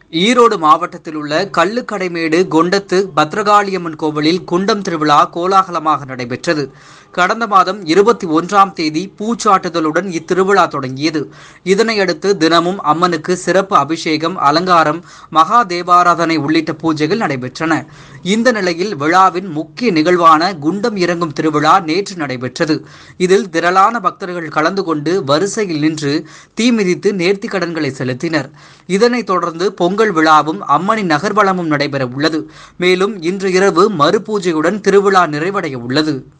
ஈரோடு மாவட்டத்தில் உள்ள கள்ளுக்கடைமேடு கொண்டத்து பத்ரகாளி அம்மன் கோவிலில் குண்டம் திருவிழா கோலாகலமாக நடைபெற்றது. கடந்த மாதம் 21ஆம் தேதி பூச்சாட்டுதலுடன் இத்திருவிழா தொடங்கியது. இதனையடுத்து தினமும் அம்மனுக்கு சிறப்பு அபிஷேகம், அலங்காரம், மகா தேவாராதனை உள்ளிட்ட பூஜைகள் நடைபெற்றன. இந்த நிலையில் விழாவின் முக்கிய நிகழ்வான குண்டம் இறங்கும் திருவிழா நேற்று நடைபெற்றது. இதில் திரளான பக்தர்கள் கலந்து கொண்டு வரிசையில் நின்று தீ மிதித்து நேர்த்திக்கடன்களை செலுத்தினர். இதனைத் தொடர்ந்து பொங்கல் விழாவும் அம்மனின் நகர்வலமும் நடைபெற உள்ளது. மேலும் இன்று இரவு மறுபூஜையுடன் திருவிழா நிறைவடைய உள்ளது.